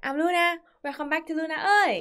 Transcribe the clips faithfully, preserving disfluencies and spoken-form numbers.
I'm Luna. Welcome back to Luna ơi!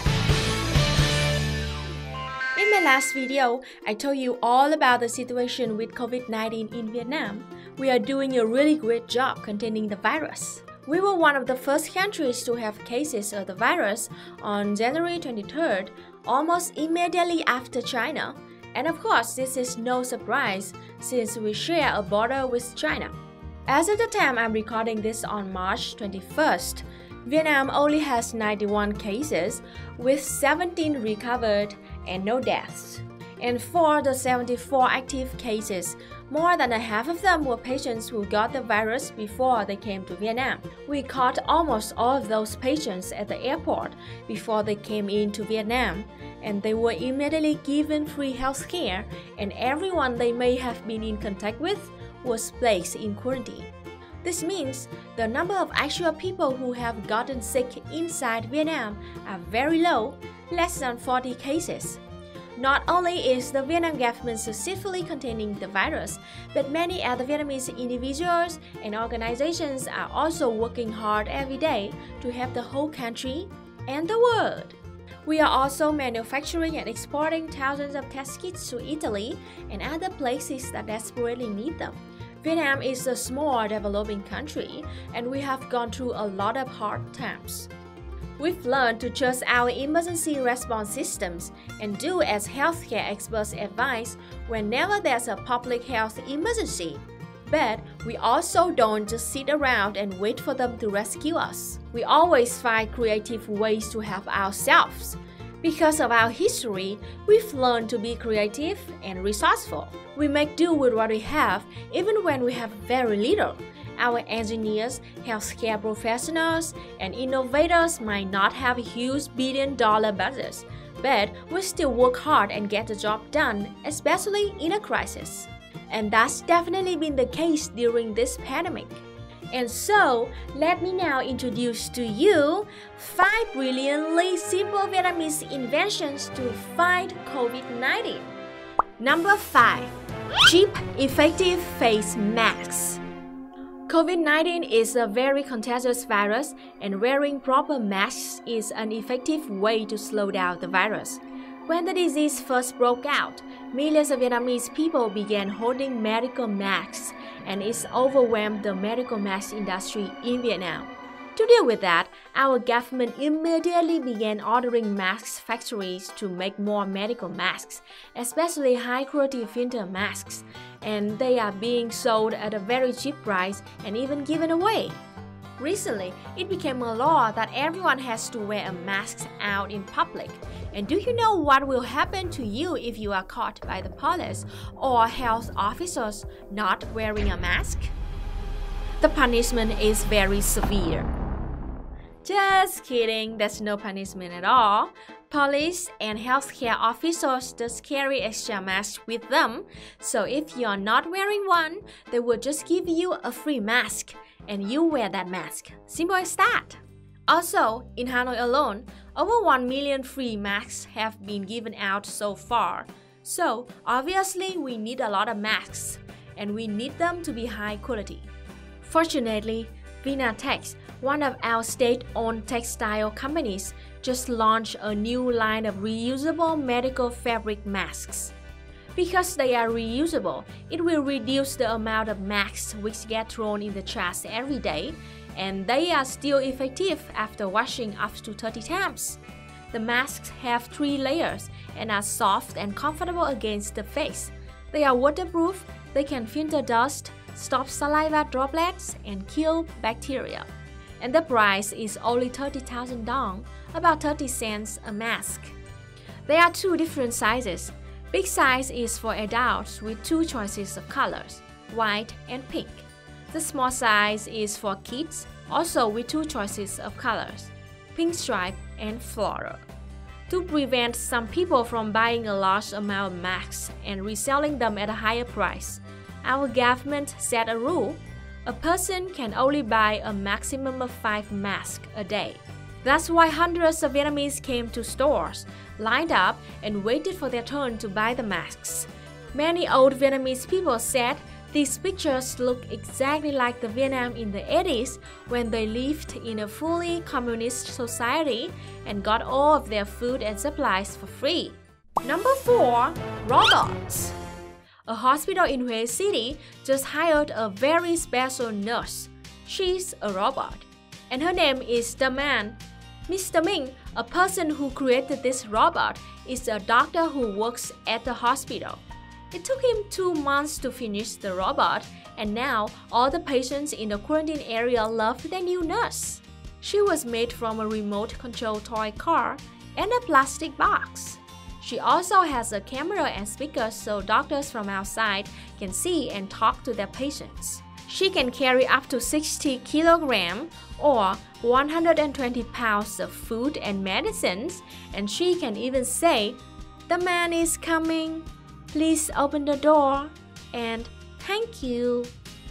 In my last video, I told you all about the situation with COVID nineteen in Vietnam. We are doing a really great job containing the virus. We were one of the first countries to have cases of the virus on January twenty-third, almost immediately after China. And of course, this is no surprise since we share a border with China. As of the time I'm recording this on March twenty-first, Vietnam only has ninety-one cases, with seventeen recovered and no deaths. And for the seventy-four active cases, more than a half of them were patients who got the virus before they came to Vietnam. We caught almost all of those patients at the airport before they came into Vietnam, and they were immediately given free health care, and everyone they may have been in contact with was placed in quarantine. This means the number of actual people who have gotten sick inside Vietnam are very low, less than forty cases. Not only is the Vietnam government successfully containing the virus, but many other Vietnamese individuals and organizations are also working hard every day to help the whole country and the world. We are also manufacturing and exporting thousands of test kits to Italy and other places that desperately need them. Vietnam is a small developing country, and we have gone through a lot of hard times. We've learned to trust our emergency response systems and do as healthcare experts advise whenever there's a public health emergency. But we also don't just sit around and wait for them to rescue us. We always find creative ways to help ourselves. Because of our history, we've learned to be creative and resourceful. We make do with what we have, even when we have very little. Our engineers, healthcare professionals, and innovators might not have huge billion-dollar budgets, but we still work hard and get the job done, especially in a crisis. And that's definitely been the case during this pandemic. And so, let me now introduce to you five brilliantly simple Vietnamese inventions to fight COVID nineteen. Number five. Cheap, effective face masks. COVID nineteen is a very contagious virus, and wearing proper masks is an effective way to slow down the virus. When the disease first broke out, millions of Vietnamese people began holding medical masks, and it's overwhelmed the medical mask industry in Vietnam. To deal with that, our government immediately began ordering mask factories to make more medical masks, especially high-quality filter masks, and they are being sold at a very cheap price and even given away. Recently, it became a law that everyone has to wear a mask out in public. And do you know what will happen to you if you are caught by the police or health officers not wearing a mask? The punishment is very severe. Just kidding, there's no punishment at all. Police and healthcare officers just carry extra masks with them, so if you're not wearing one, they will just give you a free mask, and you wear that mask. Simple as that. Also, in Hanoi alone, over one million free masks have been given out so far. So, obviously, we need a lot of masks, and we need them to be high quality. Fortunately, Vinatex, one of our state-owned textile companies, just launched a new line of reusable medical fabric masks. Because they are reusable, it will reduce the amount of masks which get thrown in the trash every day, and they are still effective after washing up to thirty times. The masks have three layers and are soft and comfortable against the face. They are waterproof, they can filter dust, stop saliva droplets, and kill bacteria. And the price is only thirty thousand dong, about thirty cents a mask. There are two different sizes. Big size is for adults with two choices of colors, white and pink. The small size is for kids, also with two choices of colors, pink stripe and floral. To prevent some people from buying a large amount of masks and reselling them at a higher price, our government set a rule. A person can only buy a maximum of five masks a day. That's why hundreds of Vietnamese came to stores, lined up, and waited for their turn to buy the masks. Many old Vietnamese people said These pictures look exactly like the Vietnam in the eighties when they lived in a fully communist society and got all of their food and supplies for free. Number four. Robots. A hospital in Hue City just hired a very special nurse. She's a robot, and her name is the Man. Mister Ming, a person who created this robot, is a doctor who works at the hospital. It took him two months to finish the robot, and now all the patients in the quarantine area love their new nurse. She was made from a remote-control toy car and a plastic box. She also has a camera and speakers so doctors from outside can see and talk to their patients. She can carry up to sixty kilograms or one hundred twenty pounds of food and medicines, and she can even say, "The man is coming. Please open the door," and "Thank you."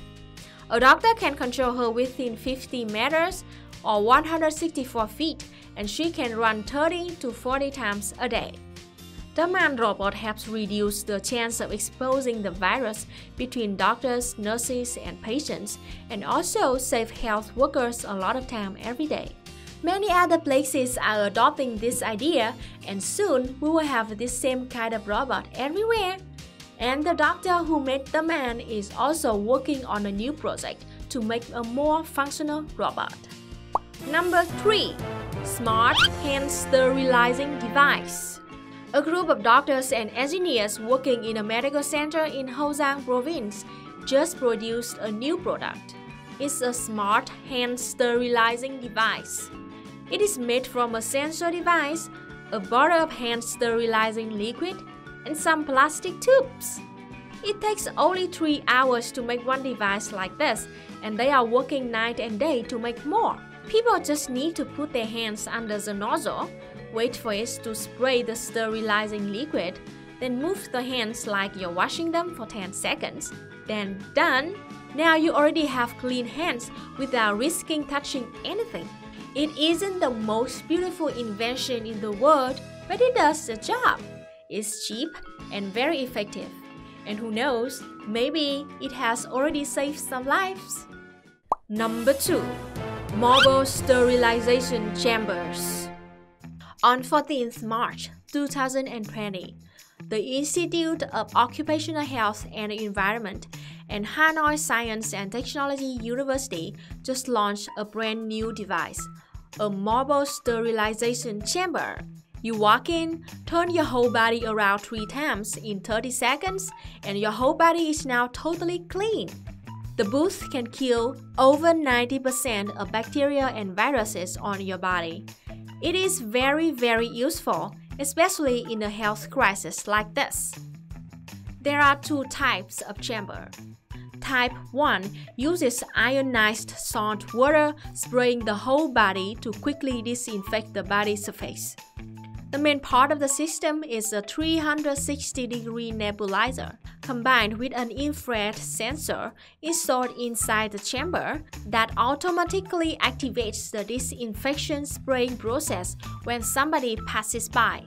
A doctor can control her within fifty meters or one hundred sixty-four feet, and she can run thirty to forty times a day. The Man robot helps reduce the chance of exposing the virus between doctors, nurses, and patients, and also save health workers a lot of time every day. Many other places are adopting this idea, and soon we will have this same kind of robot everywhere. And the doctor who made the Man is also working on a new project to make a more functional robot. Number three. Smart Hand Sterilizing Device. A group of doctors and engineers working in a medical center in Hougang province just produced a new product. It's a smart hand sterilizing device. It is made from a sensor device, a bottle of hand sterilizing liquid, and some plastic tubes. It takes only three hours to make one device like this, and they are working night and day to make more. People just need to put their hands under the nozzle, wait for it to spray the sterilizing liquid, then move the hands like you're washing them for ten seconds. Then done! Now you already have clean hands without risking touching anything. It isn't the most beautiful invention in the world, but it does the job. It's cheap and very effective. And who knows, maybe it has already saved some lives. Number two. Mobile Sterilization Chambers. On fourteenth March two thousand twenty, the Institute of Occupational Health and Environment and Hanoi Science and Technology University just launched a brand new device, a mobile sterilization chamber. You walk in, turn your whole body around three times in thirty seconds, and your whole body is now totally clean. The booth can kill over ninety percent of bacteria and viruses on your body. It is very, very useful, especially in a health crisis like this. There are two types of chamber. Type one uses ionized salt water spraying the whole body to quickly disinfect the body surface. The main part of the system is a three hundred sixty degree nebulizer combined with an infrared sensor installed inside the chamber that automatically activates the disinfection spraying process when somebody passes by.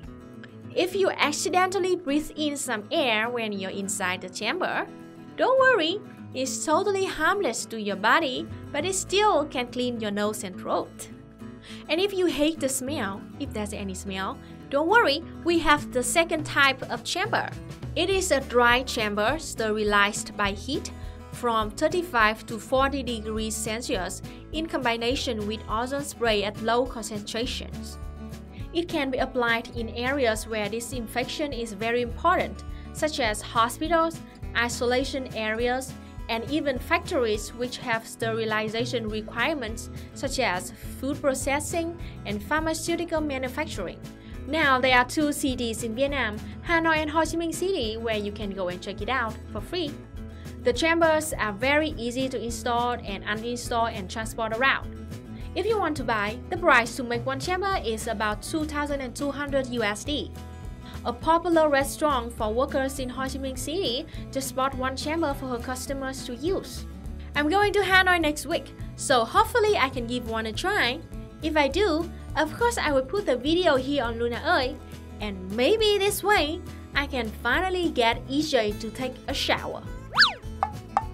If you accidentally breathe in some air when you're inside the chamber, don't worry, it's totally harmless to your body, but it still can clean your nose and throat. And if you hate the smell, if there's any smell, don't worry, we have the second type of chamber. It is a dry chamber sterilized by heat from thirty-five to forty degrees Celsius in combination with ozone spray at low concentrations. It can be applied in areas where disinfection is very important, such as hospitals, isolation areas, and even factories which have sterilization requirements such as food processing and pharmaceutical manufacturing. Now there are two cities in Vietnam, Hanoi and Ho Chi Minh City, where you can go and check it out for free. The chambers are very easy to install and uninstall and transport around. If you want to buy, the price to make one chamber is about two thousand two hundred U S D. A popular restaurant for workers in Ho Chi Minh City just bought one chamber for her customers to use. I'm going to Hanoi next week, so hopefully I can give one a try. If I do, of course I will put the video here on Luna Ơi, and maybe this way I can finally get E J to take a shower.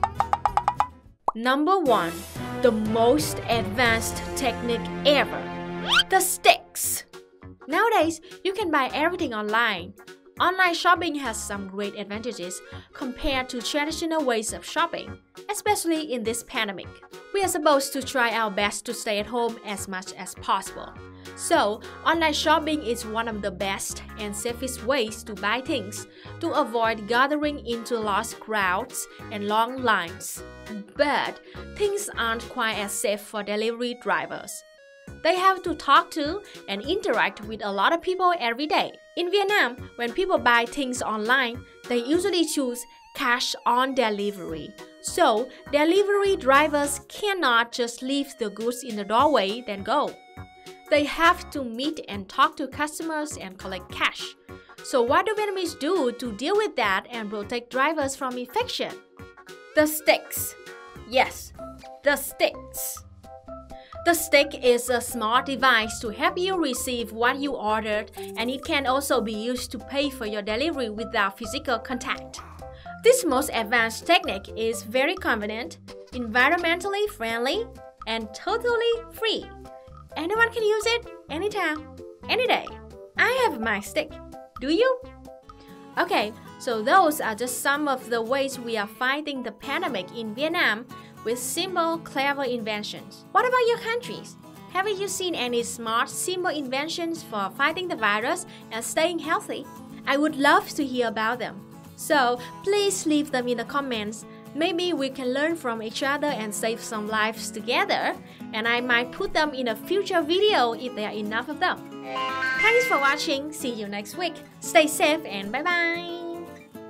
Number one, the most advanced technique ever, the sticks. Nowadays, you can buy everything online. Online shopping has some great advantages compared to traditional ways of shopping, especially in this pandemic. We are supposed to try our best to stay at home as much as possible. So, online shopping is one of the best and safest ways to buy things to avoid gathering into large crowds and long lines. But things aren't quite as safe for delivery drivers. They have to talk to and interact with a lot of people every day. In Vietnam, when people buy things online, they usually choose cash on delivery. So, delivery drivers cannot just leave the goods in the doorway then go. They have to meet and talk to customers and collect cash. So what do Vietnamese do to deal with that and protect drivers from infection? The sticks. Yes, the sticks. The stick is a smart device to help you receive what you ordered, and it can also be used to pay for your delivery without physical contact. This most advanced technique is very convenient, environmentally friendly, and totally free. Anyone can use it anytime, any day. I have my stick. Do you? Okay, so those are just some of the ways we are fighting the pandemic in Vietnam with simple, clever inventions. What about your countries? Haven't you seen any smart, simple inventions for fighting the virus and staying healthy? I would love to hear about them. So please leave them in the comments. Maybe we can learn from each other and save some lives together, and I might put them in a future video if there are enough of them. Thanks for watching. See you next week. Stay safe and bye bye.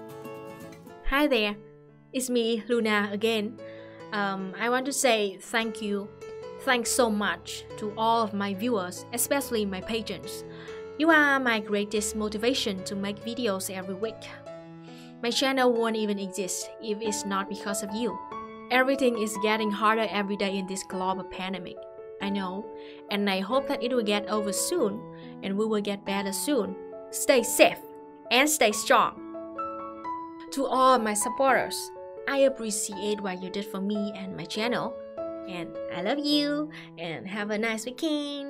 Hi there, it's me, Luna, again. Um, I want to say thank you. Thanks so much to all of my viewers, especially my patrons. You are my greatest motivation to make videos every week. My channel won't even exist if it's not because of you. Everything is getting harder every day in this global pandemic. I know, and I hope that it will get over soon, and we will get better soon. Stay safe and stay strong. To all my supporters, I appreciate what you did for me and my channel. And I love you, and have a nice weekend.